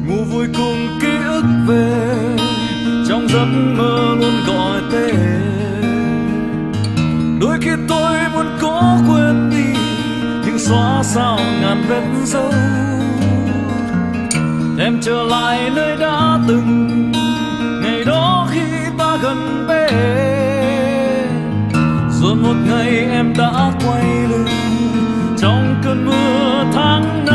ngủ vui cùng ký ức về, trong giấc mơ luôn gọi tên. Đôi khi tôi muốn cố quên đi, nhưng xóa sao ngàn vết dấu. Em trở lại nơi đã từng, ngày đó khi ta gần bên. Rồi một ngày em đã quay lưng trong cơn mưa tháng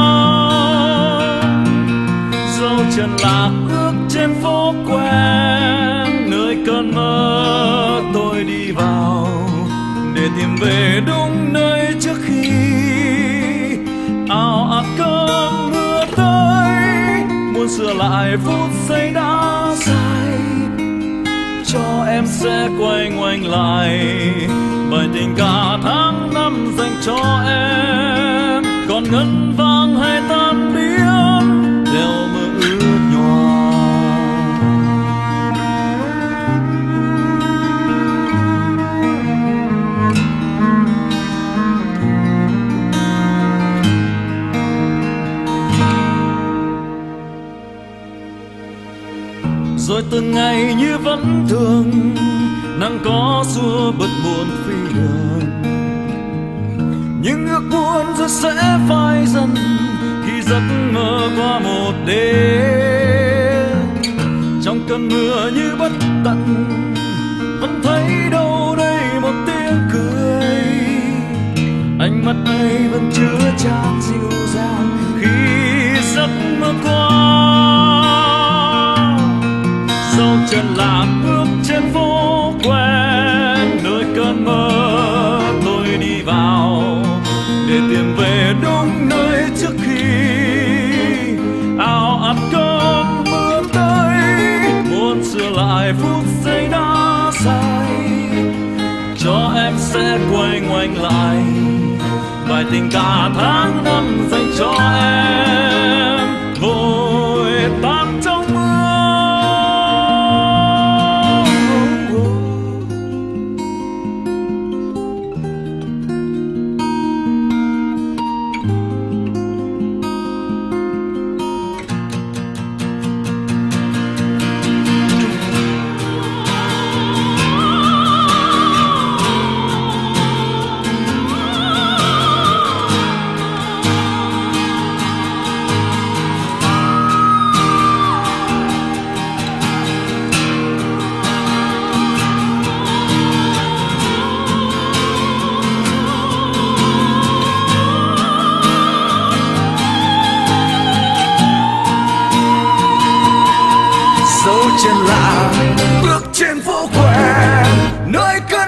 năm. Dấu chân lạc ước trên phố quen, nơi cơn mơ tôi đi vào để tìm về đúng nơi trước khi ào ạt cơn mưa tới. Muốn sửa lại phút giây đã sai, cho em sẽ quay ngoảnh lại bài tình cả tháng năm dành cho em. Còn ngân vang hay tan biến theo mưa ướt nhòa. Rồi từng ngày như vẫn thường, nắng có xua bớt buồn phi đường. Nhưng ước muốn rồi sẽ phai dần khi giấc mơ qua một đêm. Trong cơn mưa như bất tận, vẫn thấy đâu đây một tiếng cười. Ánh mắt ấy vẫn chứa chan dịu dàng khi giấc mơ qua. Dấu chân lạc bước trên phố quen, nơi cơn mơ tôi đi vào để tìm về đúng nơi trước khi ào ạt cơn mưa tới. Muốn sửa lại phút giây đã sai, cho em sẽ quay ngoảnh lại bài tình cả tháng năm dành cho em. Vội tan trong chân lạc bước trên phố quen, nơi